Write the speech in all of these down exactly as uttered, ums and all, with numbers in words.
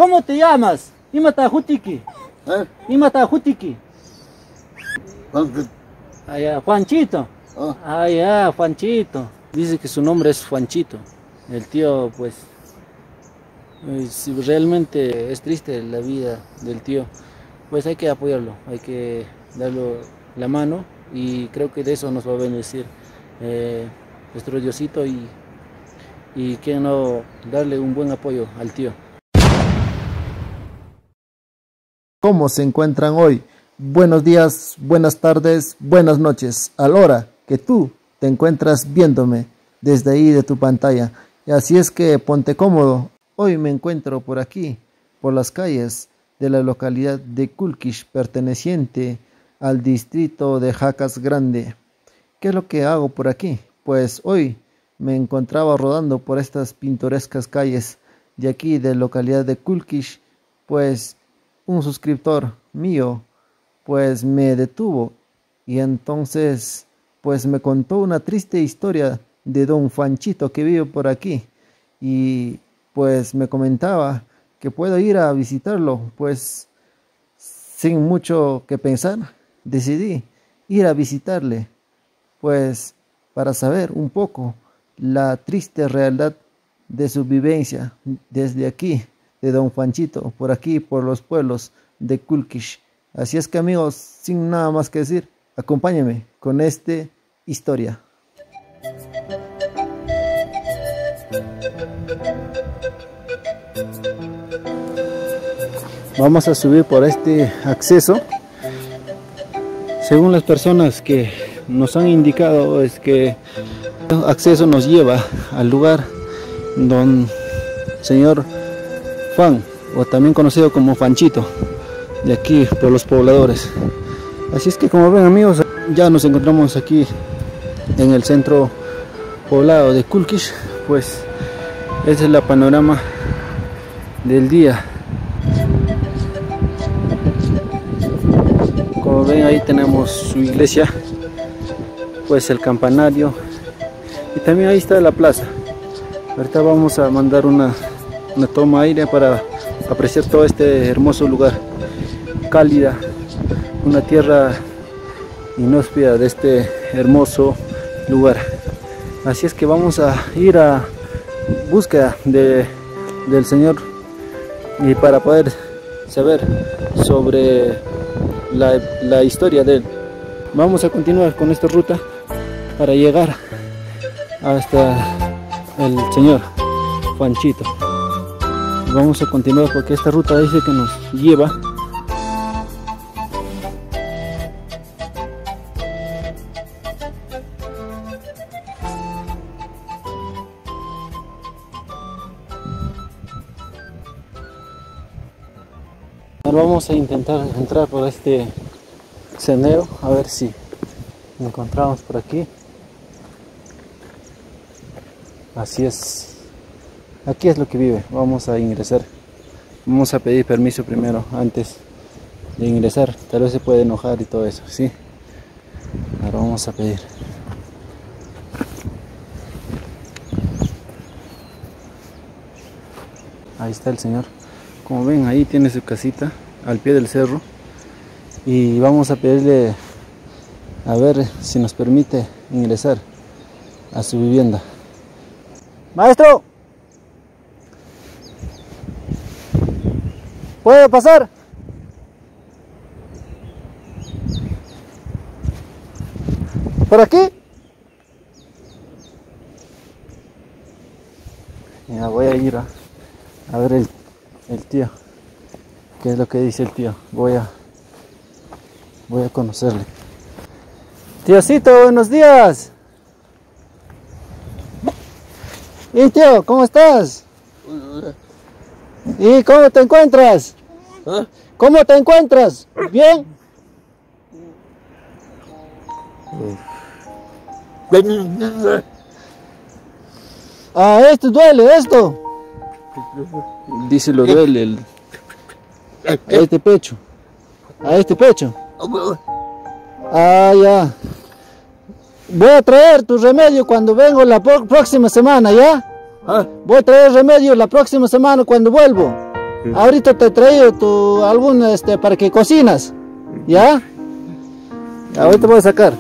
¿Cómo te llamas? Imata Jutiki. ¿Eh? Imata Jutiki. Juan- Ah, ya, Juanchito. Ah. Ah, ya, Juanchito. Dice que su nombre es Juanchito. El tío, pues, eh, si realmente es triste la vida del tío, pues hay que apoyarlo, hay que darle la mano y creo que de eso nos va a bendecir eh, nuestro Diosito y, y que no darle un buen apoyo al tío. ¿Cómo se encuentran hoy? Buenos días, buenas tardes, buenas noches, a la hora que tú te encuentras viéndome desde ahí de tu pantalla. Y así es que ponte cómodo. Hoy me encuentro por aquí, por las calles de la localidad de Kulkish, perteneciente al distrito de Jacas Grande. ¿Qué es lo que hago por aquí? Pues hoy me encontraba rodando por estas pintorescas calles de aquí de la localidad de Kulkish, pues un suscriptor mío pues me detuvo y entonces pues me contó una triste historia de don Juanchito que vive por aquí y pues me comentaba que puedo ir a visitarlo. Pues sin mucho que pensar decidí ir a visitarle, pues para saber un poco la triste realidad de su vivencia desde aquí de don Juanchito, por aquí, por los pueblos de Kulkish. Así es que amigos, sin nada más que decir, acompáñenme con esta historia. Vamos a subir por este acceso. Según las personas que nos han indicado, es que el acceso nos lleva al lugar donde el señor Juan, o también conocido como Juanchito, de aquí por los pobladores. Así es que, como ven amigos, ya nos encontramos aquí en el centro poblado de Kulkish. Pues ese es el panorama del día. Como ven, ahí tenemos su iglesia, pues el campanario, y también ahí está la plaza. Ahorita vamos a mandar una, una toma aérea para apreciar todo este hermoso lugar, cálida, una tierra inhóspita de este hermoso lugar. Así es que vamos a ir a búsqueda de, del Señor, y para poder saber sobre la, la historia de él. Vamos a continuar con esta ruta para llegar hasta el señor Juanchito. Vamos a continuar porque esta ruta dice que nos lleva Vamos a intentar entrar por este sendero, a ver si encontramos por aquí. Así es, aquí es lo que vive. Vamos a ingresar, vamos a pedir permiso primero antes de ingresar, tal vez se puede enojar y todo eso, ¿sí? Ahora vamos a pedir. Ahí está el señor. Como ven, ahí tiene su casita al pie del cerro, y vamos a pedirle a ver si nos permite ingresar a su vivienda. Maestro, ¿puedo pasar? ¿Por aquí? Ya voy a ir a, a ver el el tío, qué es lo que dice el tío. Voy a voy a conocerle. Tíocito, buenos días. ¿Y tío, cómo estás? ¿Y cómo te encuentras? ¿Ah? ¿Cómo te encuentras? ¿Bien? Ah, esto duele, esto. Dice lo duele el, a este pecho, a este pecho. Ah, ya. Voy a traer tu remedio cuando vengo la próxima semana, ¿ya? ¿Ah? Voy a traer remedio la próxima semana cuando vuelvo. Ahorita te he traído tu, algún, este, para que cocinas. ¿Ya? Ahorita voy a sacar.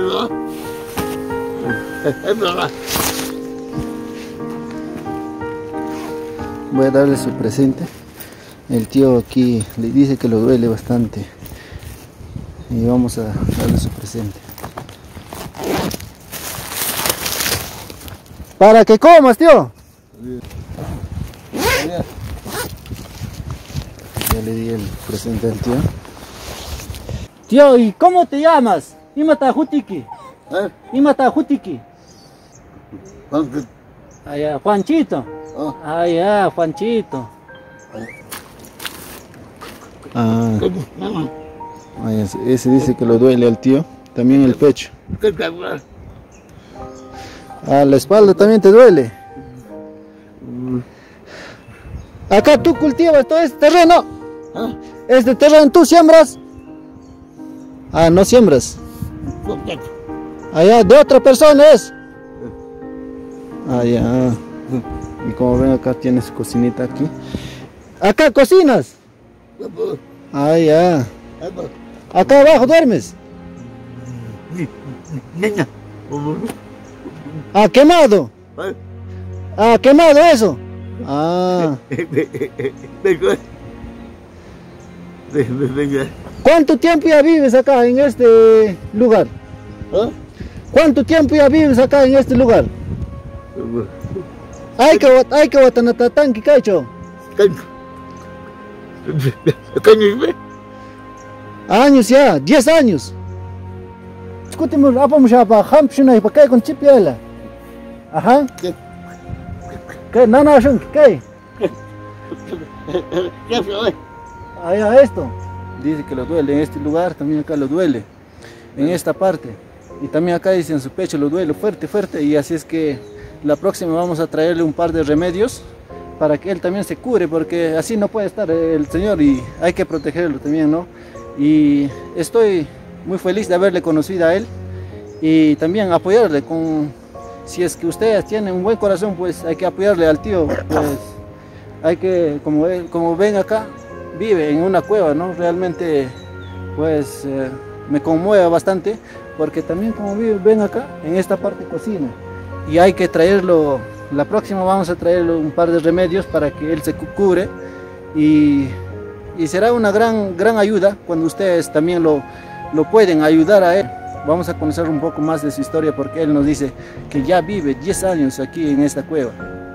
Voy a darle su presente. El tío aquí le dice que lo duele bastante. Y vamos a darle su presente. Para que comas, tío. Ya le di el presente al tío. Tío, ¿y cómo te llamas? Imata Jutiki. ¿Eh? Imata Jutiki. ¿Cuánto? Allá, Juanchito. Ah. Allá, Juanchito. Ah, ah, ese, ese dice que lo duele al tío. También el pecho. Ah, la espalda también te duele. Acá tú cultivas todo este terreno. ¿Ah? Este terreno tú siembras. Ah, no siembras. Allá de otra persona es. Allá. Y como ven acá tiene su cocinita aquí. Acá cocinas. Ah, ya. Acá abajo duermes. Ah, quemado. Ah, quemado eso. Ah. ¿Cuánto tiempo ya vives acá en este lugar? ¿Cuánto tiempo ya vives acá en este lugar? Ay, que ay que watanatatán que cacho. Años ya, diez años. Escúchame, vamos a bajar y para qué con chipiela. Ajá. ¿Qué? No, no, ¿qué? Ahí a esto. Dice que lo duele en este lugar, también acá lo duele. En esta parte. Y también acá dice en su pecho lo duele fuerte, fuerte. Y así es que la próxima vamos a traerle un par de remedios para que él también se cure, porque así no puede estar el señor y hay que protegerlo también, ¿no? Y estoy muy feliz de haberle conocido a él y también apoyarle con, si es que ustedes tienen un buen corazón, pues hay que apoyarle al tío, pues hay que, como, él, como ven acá, vive en una cueva, ¿no? Realmente, pues eh, me conmueve bastante, porque también como ven acá, en esta parte cocina, y hay que traerlo, la próxima vamos a traerle un par de remedios para que él se cure, y, y será una gran, gran ayuda cuando ustedes también lo, lo pueden ayudar a él. Vamos a conocer un poco más de su historia, porque él nos dice que ya vive diez años aquí en esta cueva.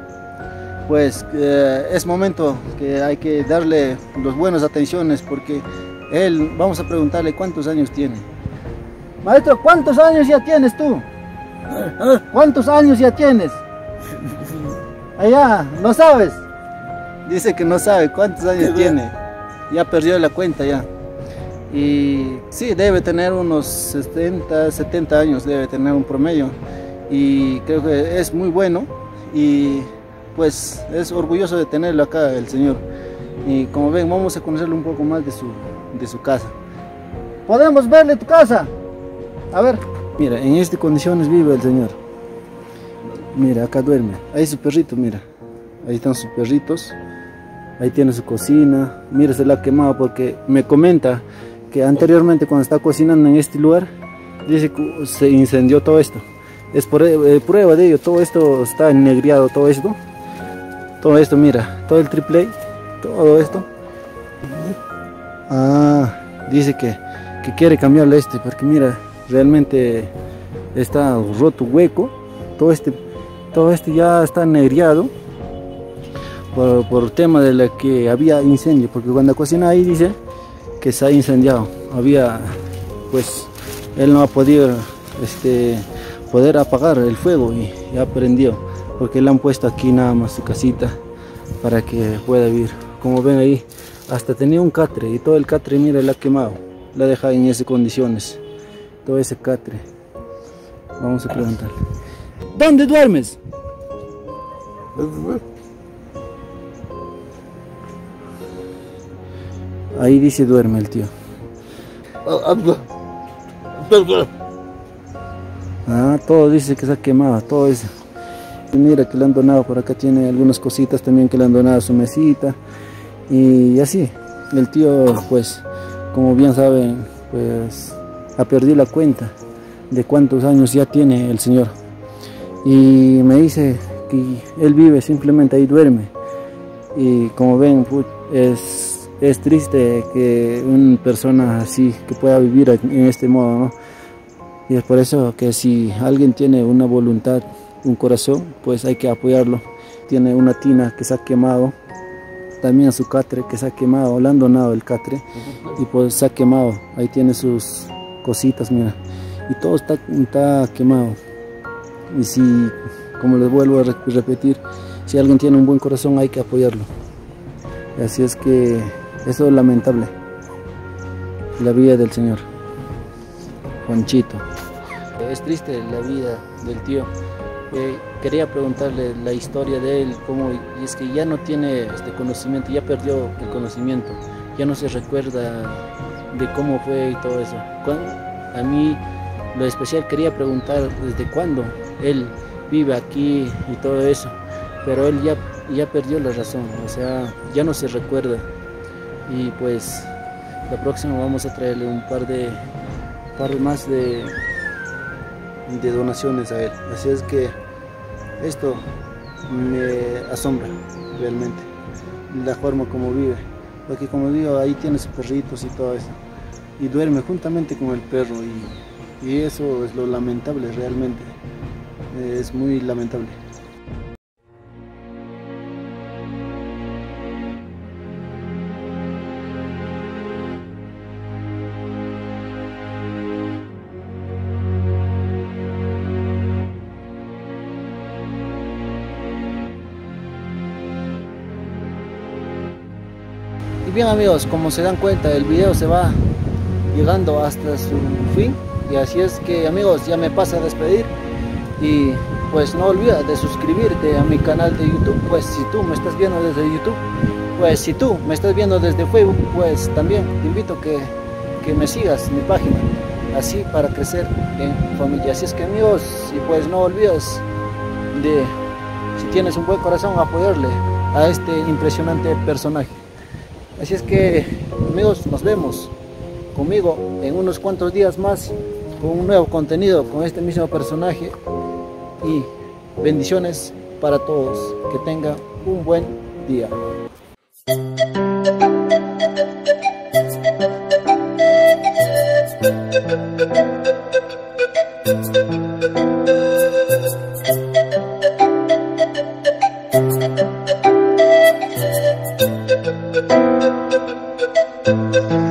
Pues eh, es momento que hay que darle las buenas atenciones, porque él, vamos a preguntarle cuántos años tiene. Maestro, ¿cuántos años ya tienes tú? ¿Cuántos años ya tienes? Allá, ¿no sabes? Dice que no sabe cuántos años tiene. Ya perdió la cuenta ya. Y sí, debe tener unos sesenta, setenta años, debe tener un promedio. Y creo que es muy bueno. Y pues es orgulloso de tenerlo acá el señor. Y como ven, vamos a conocerlo un poco más de su, de su casa. ¿Podemos verle tu casa? A ver. Mira, en estas condiciones vive el señor. Mira, acá duerme. Ahí su perrito, mira. Ahí están sus perritos. Ahí tiene su cocina. Mira, se la ha quemado porque me comenta que anteriormente cuando está cocinando en este lugar, dice que se incendió todo esto. Es por, eh, prueba de ello, todo esto está ennegriado, todo esto. Todo esto, mira, todo el triple A, todo esto. Ah, dice que, que quiere cambiarle este, porque mira, realmente está roto, hueco. Todo este, todo este ya está ennegriado por, por tema de la que había incendio, porque cuando cocina ahí dice que se ha incendiado. Había, pues, él no ha podido este, poder apagar el fuego y ya prendió, porque le han puesto aquí nada más su casita para que pueda vivir. Como ven ahí, hasta tenía un catre y todo el catre, mira, la ha quemado, la ha dejado en esas condiciones, todo ese catre. Vamos a preguntarle. ¿Dónde duermes? Ahí dice duerme el tío. Ah, todo dice que se ha quemado, todo eso. Y mira que le han donado, por acá tiene algunas cositas también que le han donado a su mesita. Y así, el tío, pues, como bien saben, pues, ha perdido la cuenta de cuántos años ya tiene el señor. Y me dice que él vive, simplemente ahí duerme. Y como ven, es, es triste que una persona así, que pueda vivir en este modo, ¿no? Y es por eso que si alguien tiene una voluntad, un corazón, pues hay que apoyarlo. Tiene una tina que se ha quemado, también su catre que se ha quemado, le han donado el catre y pues se ha quemado. Ahí tiene sus cositas, mira, y todo está, está quemado. Y si, como les vuelvo a repetir, si alguien tiene un buen corazón hay que apoyarlo. Así es que eso es lamentable, la vida del señor Juanchito. Es triste la vida del tío. Eh, quería preguntarle la historia de él, cómo, y es que ya no tiene este conocimiento, ya perdió el conocimiento, ya no se recuerda de cómo fue y todo eso. Cuando, a mí lo especial quería preguntar desde cuándo él vive aquí y todo eso, pero él ya, ya perdió la razón, o sea, ya no se recuerda. Y pues la próxima vamos a traerle un par de, par más de de donaciones a él. Así es que esto me asombra realmente, la forma como vive, porque como digo, ahí tiene sus perritos y todo eso, y duerme juntamente con el perro, y, y eso es lo lamentable realmente, es muy lamentable. Y bien amigos, como se dan cuenta, el video se va llegando hasta su fin, y así es que amigos, ya me pasa a despedir, y pues no olvides de suscribirte a mi canal de YouTube. Pues si tú me estás viendo desde YouTube, pues si tú me estás viendo desde Facebook, pues también te invito a que, que me sigas en mi página, así para crecer en familia. Así es que amigos, y pues no olvides de, si tienes un buen corazón, apoyarle a este impresionante personaje. Así es que amigos, nos vemos conmigo en unos cuantos días más con un nuevo contenido con este mismo personaje, y bendiciones para todos, que tengan un buen día. Thank you.